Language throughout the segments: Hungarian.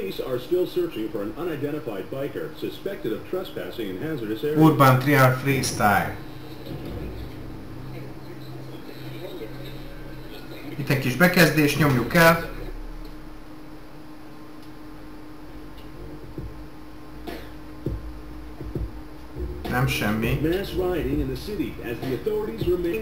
Police are still searching for an unidentified biker suspected of trespassing in hazardous areas. Urban Trial Freestyle. Itt egy kis bekezdés, nyomjuk el. Nem semmi. Mass rioting in the city as the authorities remain.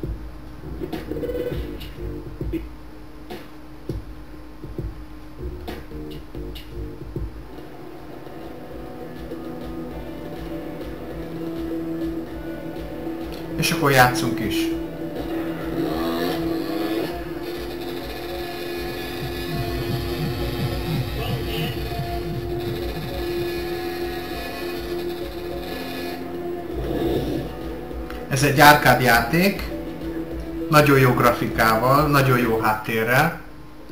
És akkor játszunk is. Ez egy arcade játék, nagyon jó grafikával, nagyon jó háttérrel.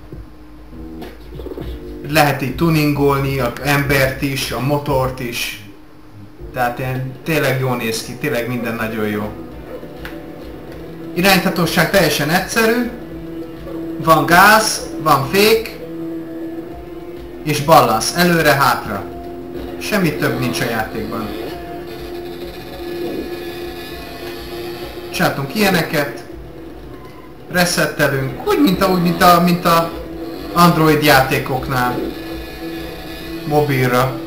Lehet így tuningolni az embert is, a motort is. Tehát tényleg jól néz ki, tényleg minden nagyon jó. Irányíthatóság teljesen egyszerű. Van gáz, van fék, és balansz, előre-hátra. Semmi több nincs a játékban. Csináltunk ilyeneket, resettelünk, úgy mint a Android játékoknál, mobilra.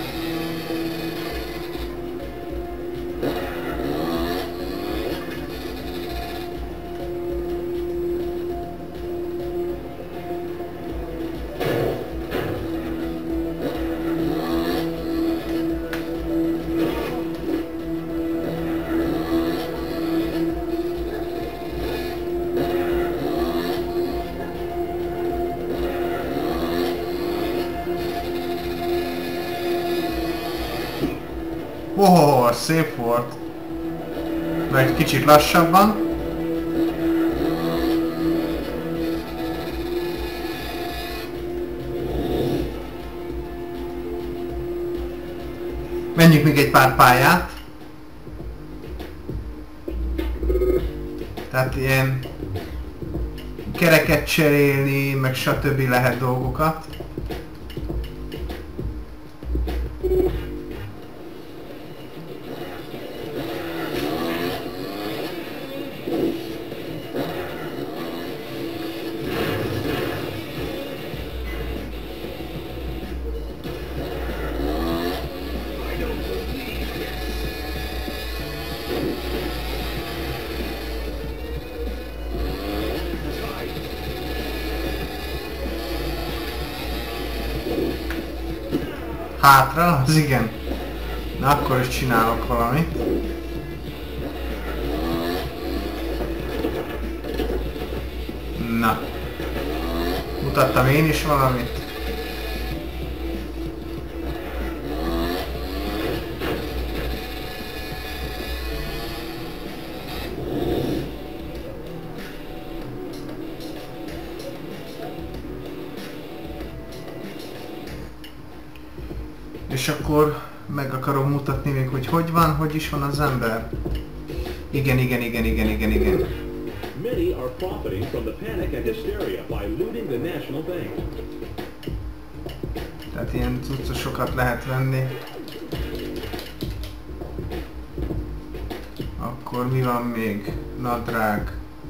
Oh, szép volt. De egy kicsit lassabban. Menjünk még egy pár pályát. Tehát ilyen kereket cserélni, meg stb. Lehet dolgokat. Hátra? Az igen. Na akkor is csinálok valamit. Na. Mutattam én is valamit. És akkor meg akarom mutatni még, hogy van, hogy is van az ember. Igen. Many are profiting from the panic and hysteria by looting the National Bank. Tehát ilyen cuccosokat lehet venni. Akkor mi van még? Nadrág.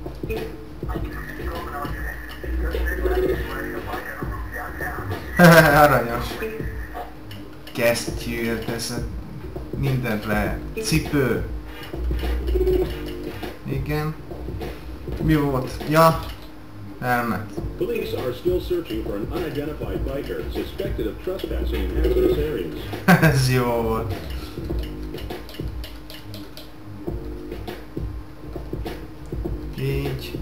Aranyos. Kesztyű, ez mindent lehet. Cipő. Igen. Mi volt? Ja, elment. Police are still searching for an unidentified biker suspected of trespassing in hazardous areas. Ez jó volt. Így.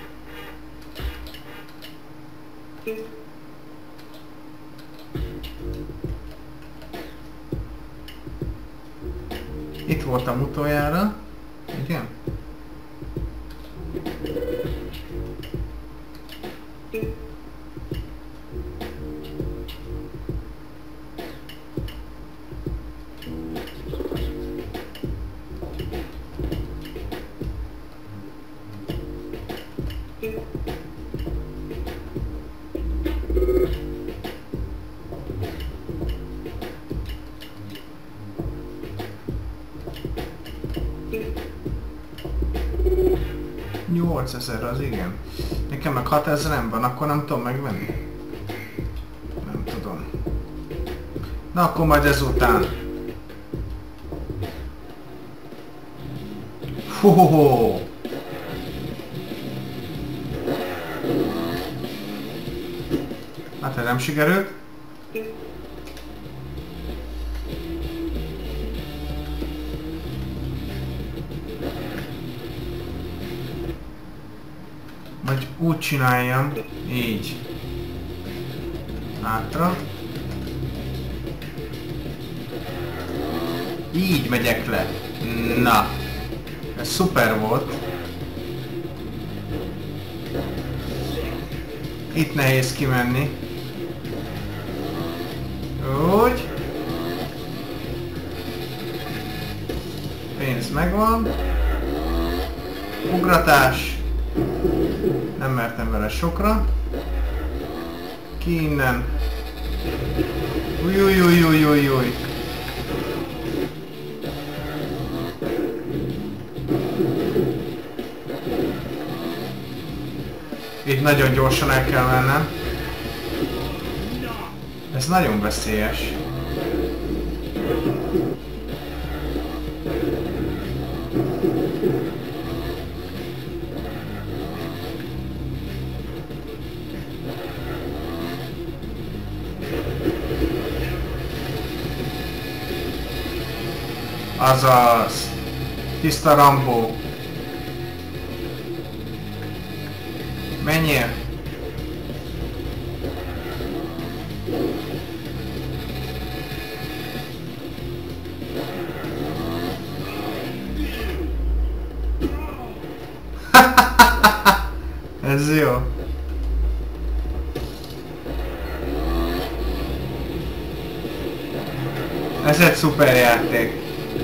Itt voltam utoljára. Igen? 8000 az igen. Nekem meg 6000 van, akkor nem tudom megvenni. Nem tudom. Na akkor majd ezután. Hohoho! Hát ez nem sikerült. Vagy úgy csináljam, így. Hátra. Így megyek le. Na. Ez szuper volt. Itt nehéz kimenni. Úgy. Pénz megvan. Ugratás. Nem mertem vele sokra. Ki innen. Ujjjjjjjjjjjjjj. Itt nagyon gyorsan el kell mennem. Ez nagyon veszélyes. Azaz. Tiszta Rambó. Menjél. Ez jó. Ez egy szuper játék.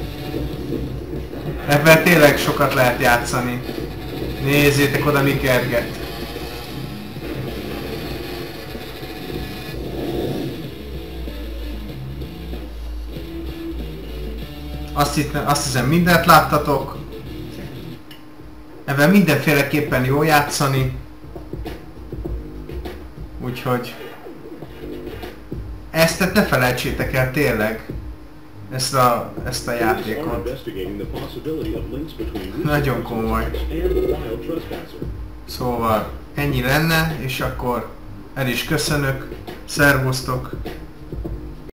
Ebben tényleg sokat lehet játszani. Nézzétek oda, mi kerget. Azt hiszem mindent láttatok. Ebben mindenféleképpen jó játszani. Úgyhogy ezt ne felejtsétek el tényleg. Ezt a játékot. Nagyon komoly. Szóval ennyi lenne, és akkor el is köszönök. Szervusztok!